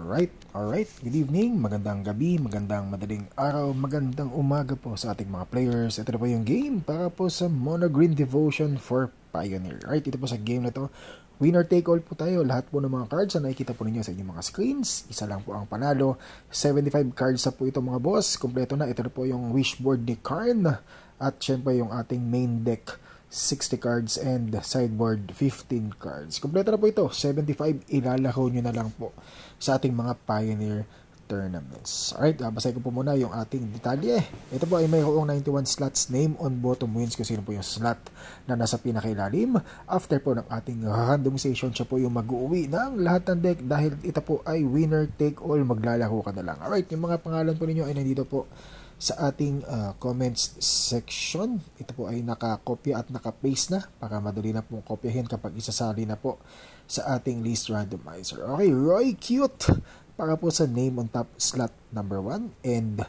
Alright. Good evening, magandang gabi, magandang madaling araw, magandang umaga po sa ating mga players. Ito na po yung game para po sa Mono Green Devotion for Pioneer. Alright, ito po sa game na to. Winner take all po tayo. Lahat po ng mga cards na nakikita po ninyo sa inyong mga screens. Isa lang po ang panalo. 75 cards na po ito mga boss. Kompleto na. Ito na po yung wishboard ni Karn. At syempre yung ating main deck. 60 cards and sideboard 15 cards. Kompleto na po ito. 75 ilalaro nyo na lang po sa ating mga Pioneer tournaments. Alright, basahin ko po muna yung ating detalye. Ito po ay mayroong 91 slots. Name on bottom wins kung sino po yung slot na nasa pinakailalim. After po ng ating randomization, siya po yung mag-uwi ng lahat ng deck dahil ito po ay winner take all. Maglalaro ka na lang. Alright, yung mga pangalan po ninyo ay nandito po sa ating comments section. Ito po ay nakakopya at nakapaste na para madali na pong kopyahin kapag isasali na po sa ating list randomizer. Okay, Roy Cute para po sa name on top slot number 1 and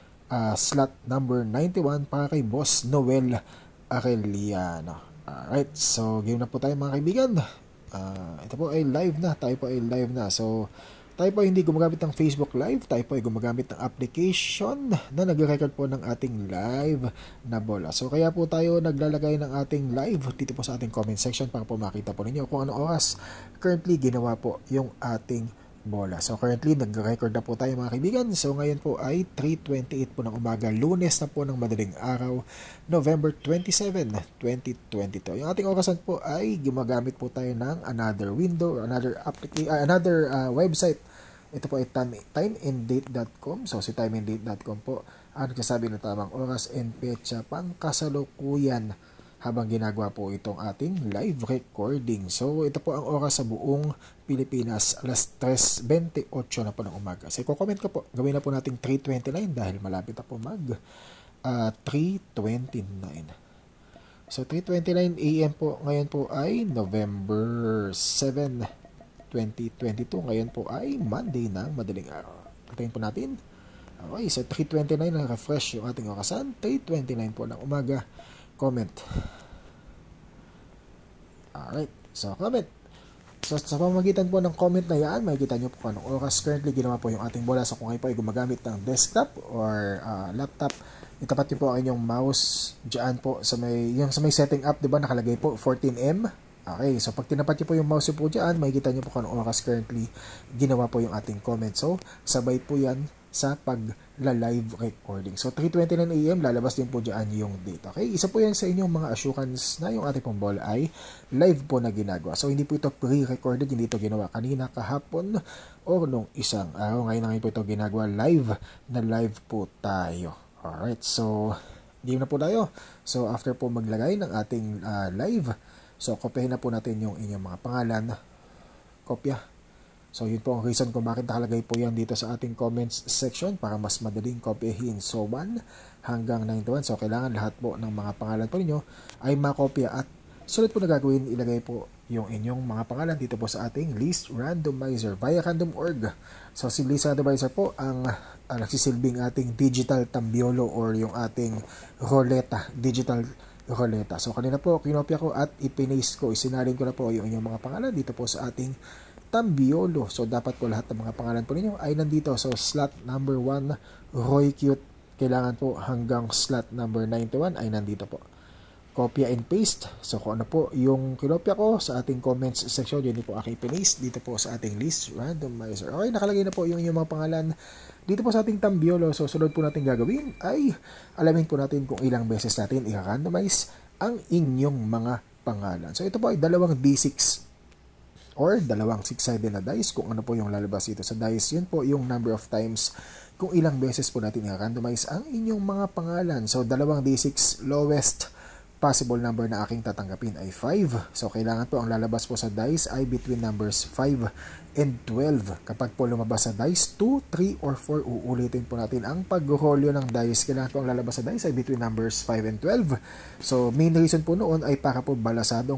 slot number 91 para kay Boss Noel Arellano. Alright, so game na po tayo mga kaibigan. Ito po ay live na. Tayo po ay live na. So tayo po hindi gumagamit ng Facebook Live, tayo po ay gumagamit ng application na nagre-record po ng ating live na bola. So kaya po tayo naglalagay ng ating live dito po sa ating comment section para po makita po ninyo kung anong oras currently ginawa po yung ating bola. So currently nagre-record na po tayo mga kaibigan. So ngayon po ay 3:28 po ng umaga, Lunes na po ng madaling araw, November 27, 2022. Yung ating orasan po ay gumagamit po tayo ng another window, another website. Ito po ay timeanddate.com. So si timeanddate.com po ang nagsasabi ng tamang oras and petsa pang kasalukuyan habang ginagawa po itong ating live recording. So ito po ang oras sa buong Pilipinas, alas 3:28 na po ng umaga. So i-comment ko po, gawin na po natin 3:29 dahil malapit na po mag 3:29. So 3:29 AM po, ngayon po ay November 7, 2022. Ngayon po ay Monday ng madaling araw. Patayin po natin. Okay, so 3:29 na refresh yung ating orasan. 3:29 po ng umaga. Comment. Alright, so comment. So sa pamamagitan po ng comment na yan, makikita nyo po kung anong oras currently ginawa po yung ating bola. So kung kayo po ay gumagamit ng desktop or laptop, itapat nyo po ang inyong mouse dyan po sa may setting up, diba nakalagay po 14M. Okay, so pag tinapat nyo po yung mouse po dyan, makikita nyo po kung anong oras currently ginawa po yung ating comment. So sabay po yan sa pag-live recording. So 3:29 AM, lalabas din po dyan yung date. Okay, isa po yan sa inyong mga assurance na yung ating pong ball ay live po na ginagawa. So hindi po ito pre-recorded, hindi ito ginawa kanina, kahapon, o nung isang araw. Ngayon po ito ginagawa live po tayo. Alright, so game na po tayo. So after po maglagay ng ating live, so kopyahin na po natin yung inyong mga pangalan. Kopya. So yun po ang reason kung bakit nakalagay po yan dito sa ating comments section para mas madaling kopyahin. So 1 hanggang 91. So kailangan lahat po ng mga pangalan po ninyo ay makopya at sulit po na gagawin, ilagay po yung inyong mga pangalan dito po sa ating list randomizer via random.org. So si list randomizer po ang nagsisilbing ating digital tambiolo or yung ating digital roleta. So kanina po kinopya ko at ipipaste ko, isinalin ko na po yung inyong mga pangalan dito po sa ating tambiolo. So dapat po lahat ng mga pangalan po ninyo ay nandito. So slot number 1, Roy Cute, kailangan po hanggang slot number 91 ay nandito po. Copy and paste. So kung ano po yung kinopya ko sa ating comments section, yun po aking paste dito po sa ating list randomizer. Okay, nakalagay na po yung inyong mga pangalan dito po sa ating tambiolo. So sunod po natin gagawin ay alamin po natin kung ilang beses natin i-randomize ang inyong mga pangalan. So ito po ay dalawang D6 or dalawang 6-sided na dice. Kung ano po yung lalabas dito sa dice, yun po yung number of times kung ilang beses po natin i-randomize ang inyong mga pangalan. So dalawang D6, lowest possible number na aking tatanggapin ay 5. So kailangan po ang lalabas po sa dice ay between numbers 5 and 12. Kapag po lumabas sa dice 2, 3, or 4, uulitin po natin ang pag-rolyo ng dice. Kailangan po ang lalabas sa dice ay between numbers 5 and 12. So main reason po noon ay para po balasado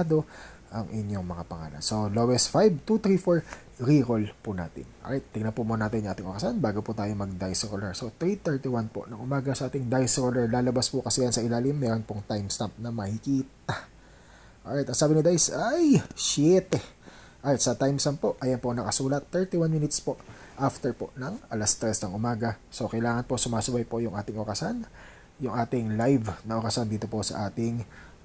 ang inyong mga pangalan. So, lowest 5, 2, 3, 4, reroll po natin. Alright, tingnan po muna natin yung ating orasan bago po tayo mag-dice roller. So, 3:31 po ng umaga sa ating dice roller. Lalabas po kasi yan sa ilalim. Meron pong timestamp na makikita. Alright, ang sabi ni dice ay, shit. Alright, sa time stamp po, ayan po nakasulat 31 minutes po after po ng alas 3 ng umaga. So, kailangan po sumasabay po yung ating okasan, yung ating live na okasan dito po sa ating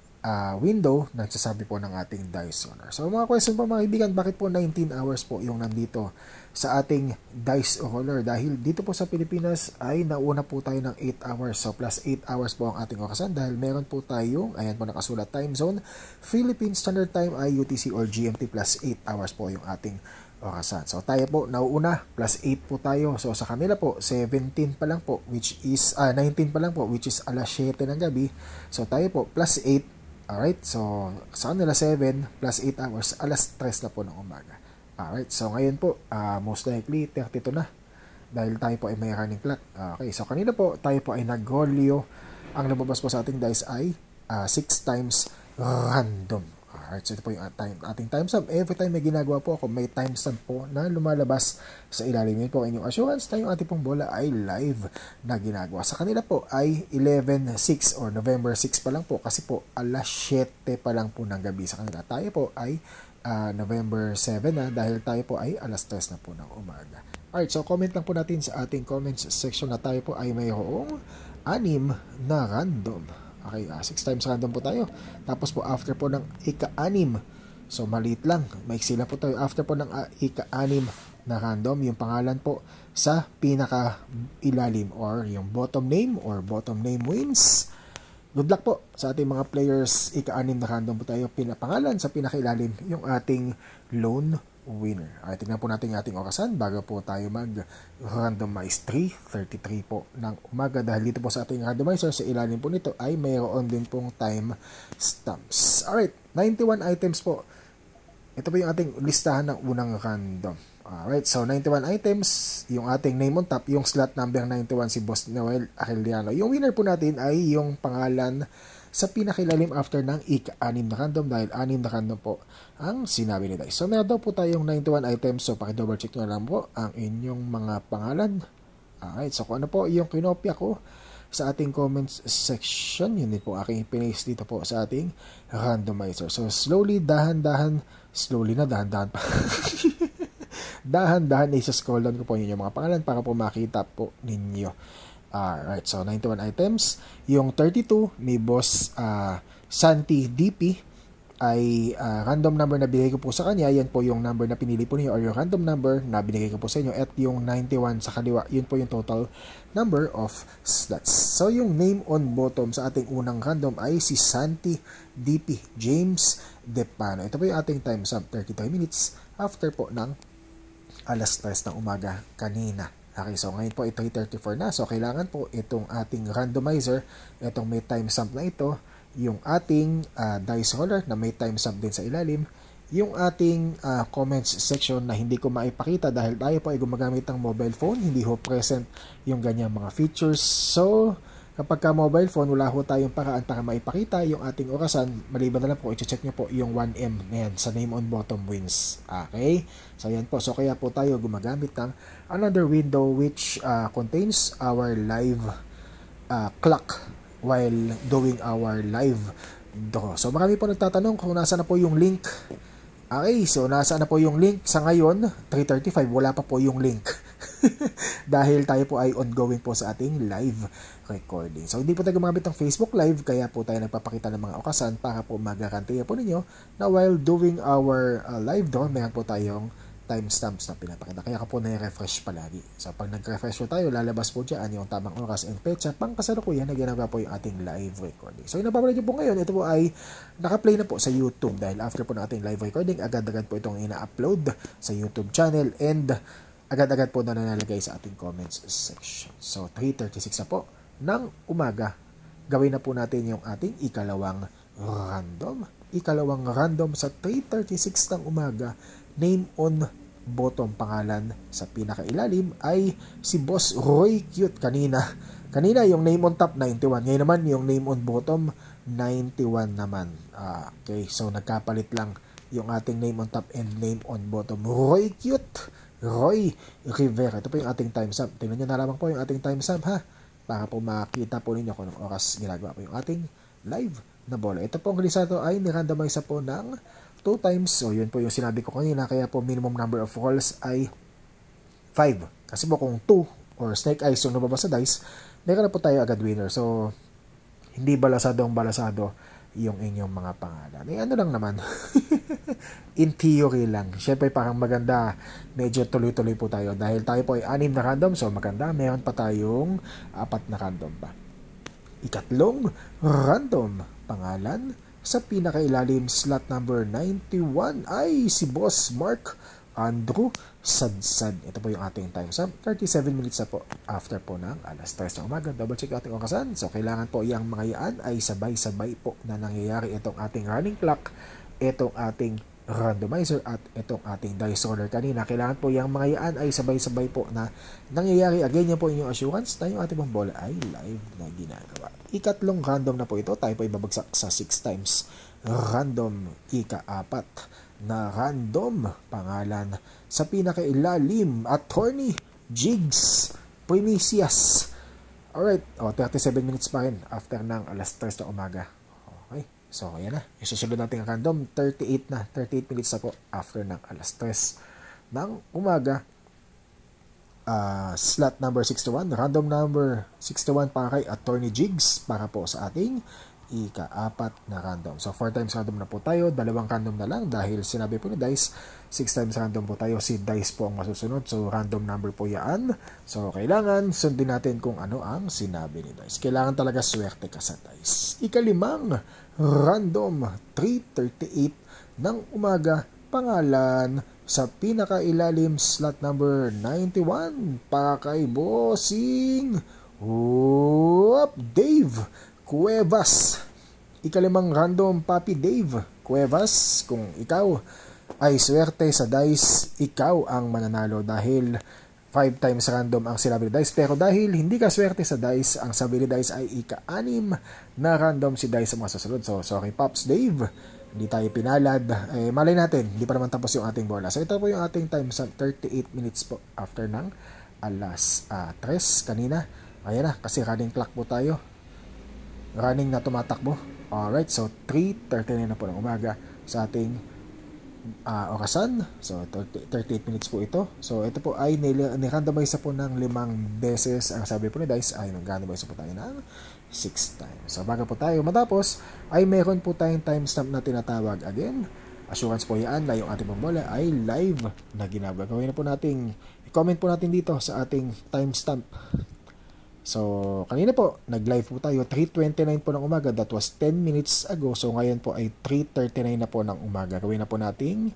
window na nagsasabi po ng ating dice owner. So, mga question po mga kaibigan, bakit po 19 hours po yung nandito sa ating dice roller? Dahil dito po sa Pilipinas ay nauna po tayo ng 8 hours. So, plus 8 hours po ang ating okasan dahil meron po tayong, ayan po nakasulat time zone, Philippine Standard Time ay UTC or GMT plus 8 hours po yung ating okasan. So, tayo po nauuna, plus 8 po tayo. So, sa kanila po, 17 pa lang po, which is, 19 pa lang po, which is alas 7 ng gabi. So, tayo po, plus 8. Alright, so sa kanila 7 plus 8 hours, alas 3 na po ng umaga. Alright, so ngayon po, most likely 32 na dahil tayo po ay may running clock. Okay, so kanina po, tayo po ay nag-golio. Ang lumabas po sa ating dice ay 6 times random. Alright, so ito po yung ating time stamp. Every time may ginagawa po ako, may time stamp po na lumalabas sa ilalim. Yun po inyong assurance na yung ating pong bola ay live na ginagawa. Sa kanila po ay 11:06 or November 6 pa lang po kasi po alas 7 pa lang po ng gabi sa kanila. Tayo po ay November 7 na dahil tayo po ay alas 3 na po ng umaga. Alright, so comment lang po natin sa ating comments section na tayo po ay mayroong 6 na random. Okay, 6 times random po tayo. Tapos po, after po ng ika-6, so maliit lang, maiksi lang po tayo. After po ng ika-6 na random, yung pangalan po sa pinaka-ilalim or yung bottom name or bottom name wins. Good luck po sa ating mga players. Ika-6 na random po tayo. Pinapangalan sa pinaka-ilalim, yung ating lone winner. Okay, tignan po natin yung ating orasan bago po tayo mag-randomize 3:33 po ng umaga dahil dito po sa ating randomizer sa ilalim po nito ay mayroon din pong time stamps. Alright, 91 items po. Ito po yung ating listahan ng unang random. Alright, so 91 items, yung ating name on top, yung slot number 91 si Boss Noel Arellano. Yung winner po natin ay yung pangalan sa pinakilalim after ng ika-6 na random dahil 6 na random po ang sinabi ni Dice. So, meron daw po tayong 91 items. So, pakidouble check nyo lang po ang inyong mga pangalan. Alright, so kung ano po yung kinopya ko sa ating comments section, yun din po aking paste dito po sa ating randomizer. So, slowly, dahan-dahan, slowly na, dahan-dahan pa. Dahan-dahan, isa-scroll down ko po yung mga pangalan para po makita po ninyo. Alright, so 91 items. Yung 32 ni Boss Santi DP ay random number na binigay ko po sa kanya. Yan po yung number na pinili po niyo or yung random number na binigay ko po sa inyo. At yung 91 sa kaliwa, yun po yung total number of slots. So yung name on bottom sa ating unang random ay si Santi DP James Depano. Ito po yung ating time stamp, 33 minutes after po ng alas 3 ng umaga kanina. Okay, so ngayon po ay 3:34 na. So, kailangan po itong ating randomizer, itong may timestamp na ito, yung ating dice roller na may timestamp din sa ilalim, yung ating comments section na hindi ko maipakita dahil tayo po ay gumagamit ng mobile phone, hindi ho present yung ganyang mga features. So, kapag ka mobile phone, wala ho tayong paraan para maipakita yung ating orasan. Maliban na lang po, i-check nyo po yung 1M na yan sa name on bottom wins. Okay? So, yan po. So, kaya po tayo gumagamit ng another window which contains our live clock while doing our live draw. So, marami po nagtatanong kung nasa na po yung link. Okay, so nasa na po yung link sa ngayon, 3:35, wala pa po yung link. Dahil tayo po ay ongoing po sa ating live recording. So, hindi po tayo gumamit ng Facebook Live, kaya po tayo nagpapakita ng mga okasan para po magarantiya po ninyo na while doing our live draw, meron po tayong timestamps na pinapakita. Kaya ka po na-refresh palagi. So, pag nag-refresh po tayo, lalabas po dyan yung tamang oras and petsa pang kasalukuyan na ginagawa po yung ating live recording. So, yung napapanood nyo po ngayon, ito po ay naka-play na po sa YouTube dahil after po ng ating live recording, agad-agad po itong ina-upload sa YouTube channel and agad-agad po na nalalagay sa ating comments section. So, 3:36 na po ng umaga. Gawin na po natin yung ating ikalawang random. Ikalawang random sa 3:36 ng umaga. Name on bottom pangalan sa pinakailalim ay si Boss Roy Cute kanina yung name on top 91, ngayon naman yung name on bottom 91 naman. Okay, so nagkapalit lang yung ating name on top and name on bottom. Roy Cute, Roy Rivera. Ito po yung ating timestamp. Tingnan nyo na lamang po yung ating timestamp ha, para po makita po ninyo kung anong oras ginagawa po yung ating live na bola. Ito pong resulta ay nirandomize po ng 2 times. So, yun po yung sinabi ko kanina. Kaya po, minimum number of rolls ay 5. Kasi po kung 2 or snake eyes yung lumabas sa dice, meron na po tayo agad winner. So, hindi balasadong balasado yung inyong mga pangalan. Eh, ano lang naman. In theory lang. Siyempre, parang maganda. Medyo tuloy-tuloy po tayo. Dahil tayo po ay 6 na random. So, maganda. Meron pa tayong 4 na random pa. Ikatlong random pangalan sa pinakailalim slot number 91 ay si Boss Mark Andrew Sadsad. Ito po yung ating time stamp. 37 minutes na po after po ng alas 3 ng umaga. Double check ating okasan. So, kailangan po yung mga yan ay sabay-sabay po na nangyayari itong ating running clock, itong ating randomizer at itong ating dice roller kanina. Kailangan po yung mga yan ay sabay-sabay po na nangyayari. Again, yan po inyong assurance na yung ating pong bola ay live na ginagawa. Ikatlong random na po ito. Tayo po ibabagsak sa 6 times random. Ika-4 na random pangalan sa pinakailalim, Attorney Jigs Primicias. Alright, 37 minutes pa rin after ng alas 3 ng umaga. Okay, so ayan na. Isusunod natin ang random, 38 minutes na po after ng alas 3 ng umaga. Slot number 61, random number 61 para kay Attorney Jigs para po sa ating ika-4 na random. So, 4 times random na po tayo. 2 random na lang dahil sinabi po ni Dice, 6 times random po tayo. Si Dice po ang masusunod. So, random number po yan. So, kailangan sundin natin kung ano ang sinabi ni Dice. Kailangan talaga swerte ka sa Dice. Ika-5 random 3:38 ng umaga. Pangalan sa pinakailalim slot number 91 para kay Bossing Dave Cuevas. Ika-5 random, Papi Dave Cuevas. Kung ikaw ay swerte sa dice, ikaw ang mananalo dahil 5 times random ang sinabi ni Dice. Pero dahil hindi ka swerte sa dice, ang sabi ni Dice ay ika-6 na random si Dice ang masasunod. So, sorry Pops Dave, hindi tayo pinalad. Eh, malay natin, hindi pa naman tapos yung ating bola. So, ito po yung ating time sa 38 minutes po after ng alas 3 kanina. Ayan na, kasi running clock po tayo. Running na tumatakbo. Alright, so 3:39 na po ng umaga sa ating orasan. So 38 minutes po ito. So ito po ay nirandomize po ng 5 beses. Ang sabi po ni Dice ay nag-randomize po tayo ng 6 times. So bago po tayo matapos ay meron po tayong timestamp na tinatawag again. Assurance po yan na yung ating bola ay live na ginagawa. Gawin na po natin, i-comment po natin dito sa ating timestamp. So, kanina po, nag-live po tayo, 3:29 po ng umaga. That was 10 minutes ago. So, ngayon po ay 3:39 na po ng umaga. Gawin na po nating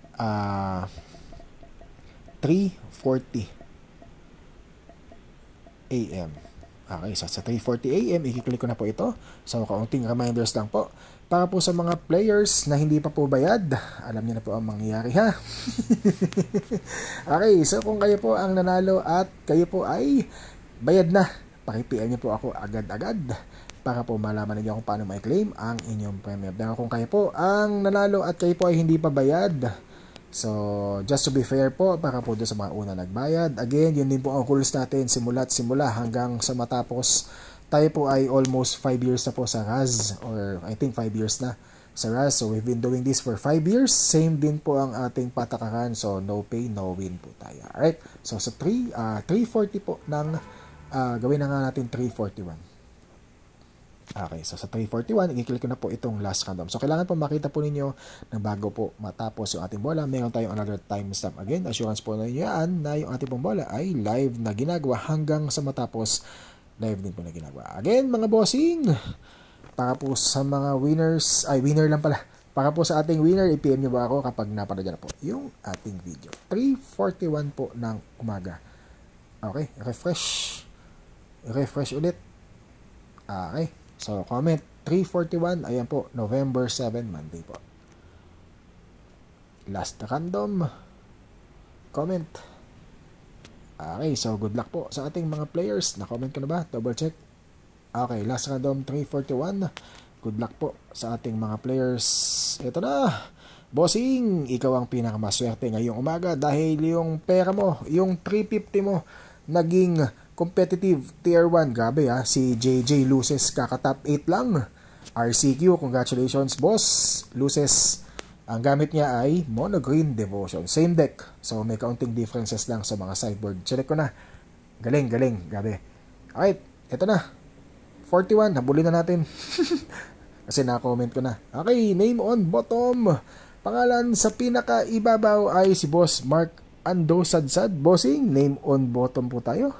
3:40 a.m. Okay, so sa 3:40 a.m., i-click ko na po ito. So, kaunting reminders lang po. Para po sa mga players na hindi pa po bayad, alam niyo na po ang mangyayari, ha? Okay, so kung kayo po ang nanalo at kayo po ay bayad na, paki-PM niyo po ako agad-agad para po malaman niyo kung paano ma-claim ang inyong premium. Pero kung kayo po ang nanalo at kayo po ay hindi pa bayad, so just to be fair po, para po doon sa mga una nagbayad, again, yun din po ang rules natin simula hanggang sa matapos. Tayo po ay almost 5 years na po sa RAS, or I think 5 years na sa RAS. So we've been doing this for 5 years. Same din po ang ating patakaran. So no pay, no win po tayo. Alright? So sa 3:40 po ng gawin na nga natin 3:41. Okay, so sa 3:41, i-click ko na po itong last random. So, kailangan po makita po ninyo na bago po matapos yung ating bola, meron tayong another timestamp. Again, assurance po ninyo yan na yung ating pong bola ay live na ginagawa hanggang sa matapos. Live din po na ginagawa. Again, mga bossing, para po sa mga winners, winner lang pala. Para po sa ating winner, i-PM nyo ba ako kapag napanood na po yung ating video. 3:41 po ng umaga. Okay, refresh ulit. Okay. So, comment 3:41. Ayan po, November 7, Monday po. Last random. Comment. Okay, so good luck po sa ating mga players. Na-comment ko na ba? Double check. Okay, last random 3:41. Good luck po sa ating mga players. Ito na. Bossing, ikaw ang pinakamaswerte ngayong umaga dahil yung pera mo, yung 350 mo, naging competitive tier 1. Grabe ha, si JJ loses kaka top 8 lang. RCQ, congratulations boss. Loses Ang gamit niya ay Mono Green Devotion. Same deck. So, may kaunting differences lang sa mga sideboard. Check ko na. Galing. Grabe. Alright, ito na. 41, habulin na natin. Kasi na-comment ko na. Okay, name on bottom. Pangalan sa pinaka-ibabaw ay si Boss Mark Ando Sadsad. Bossing, name on bottom po tayo.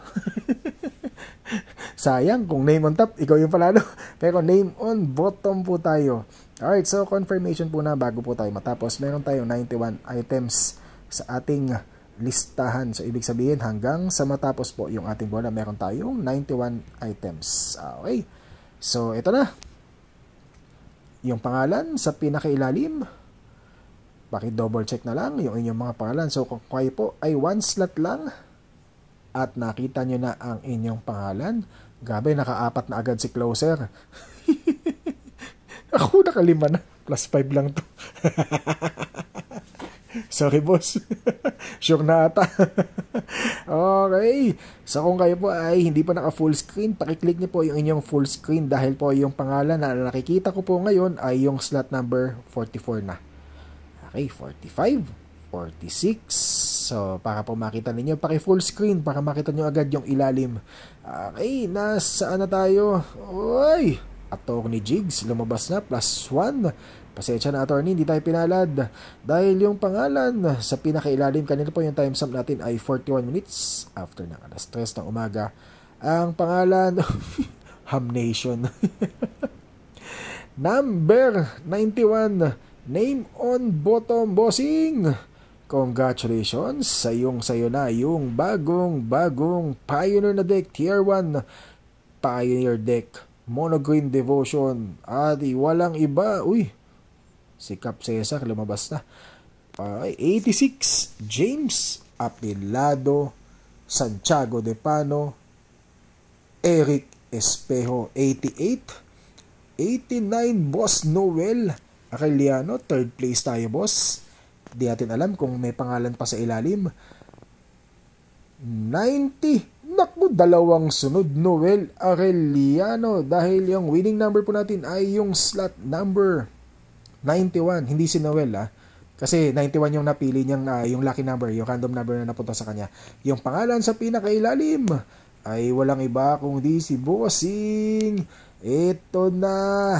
Sayang, kung name on top, ikaw yung palalo. Pero name on bottom po tayo. Alright, so confirmation po na bago po tayo matapos. Meron tayong 91 items sa ating listahan. So, ibig sabihin, hanggang sa matapos po yung ating bola, meron tayong 91 items. Okay. So, ito na. Yung pangalan sa pinakailalim. Paki-double check na lang yung inyong mga pangalan. So, kung kayo po ay 1 slot lang at nakita nyo na ang inyong pangalan, gabi, naka-4 na agad si closer. Ako naka-5 na. +5 lang to. Sorry, boss. Sure na ata. Okay. So, kung kayo po ay hindi pa naka-full screen, pakiclick niyo po yung inyong full screen dahil po yung pangalan na nakikita ko po ngayon ay yung slot number 44 na. Okay, 45, 46. So, para po makita ninyo, paki-full screen para makita nyo agad yung ilalim. Okay, nasaan na tayo? Oy! Attorney Jigs, lumabas na, +1. Pasensya na, attorney, hindi tayo pinalad. Dahil yung pangalan sa pinakailalim, kanina po yung time stamp natin ay 41 minutes after ng 3:00 ng umaga. Ang pangalan, Hamnation. Number 91, name on bottom, bossing. Congratulations sa sayo na yung bagong Pioneer na deck, Tier 1 Pioneer deck, Mono Green Devotion. At walang iba, si Cap Cesar lumabas na. 86, James Apilado, Santiago de Pano, Eric Espejo. 88, 89, Boss Noel Arellano. 3rd place tayo, boss. Di natin alam kung may pangalan pa sa ilalim. 90. Naku, 2 sunod, Noel Arellano. Dahil yung winning number po natin ay yung slot number 91. Hindi si Noel, Kasi 91 yung napili niyang, yung lucky number, yung random number na napunta sa kanya. Yung pangalan sa pinakailalim ay walang iba kundi si Bossing. Ito na,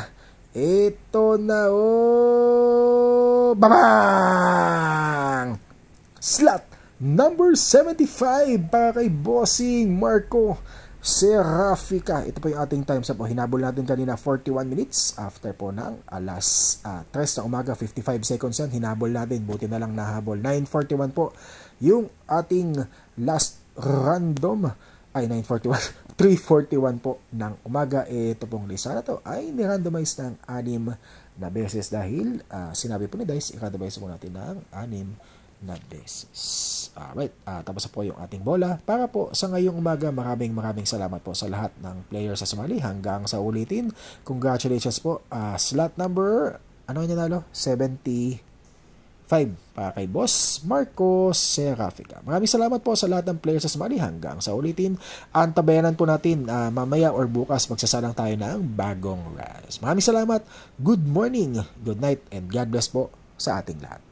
babang! Slot number 75 para kay Bossing Marco Serafica. Ito po yung ating time stamp. Hinabol natin kanina 41 minutes after po ng 3:00 ng umaga, 55 seconds yan. Hinabol natin, buti na lang nahabol. 9:41 po yung ating last random. Ay, 9:41. 3:41 po ng umaga. Ito pong lista na to ay nirandomize ng 6 na beses dahil sinabi po ni Dice, i-randomize po natin ng 6 na beses. Alright, tapos po yung ating bola. Para po sa ngayong umaga, maraming salamat po sa lahat ng players sa sumali. Hanggang sa ulitin, congratulations po. Slot number, ano yung nanalo? 75 para kay Boss Marco Serafica. Maraming salamat po sa lahat ng players sa sumali. Hanggang sa ulitin, antabayanan po natin mamaya or bukas magsasalang tayo ng bagong rise. Maraming salamat. Good morning, good night, and God bless po sa ating lahat.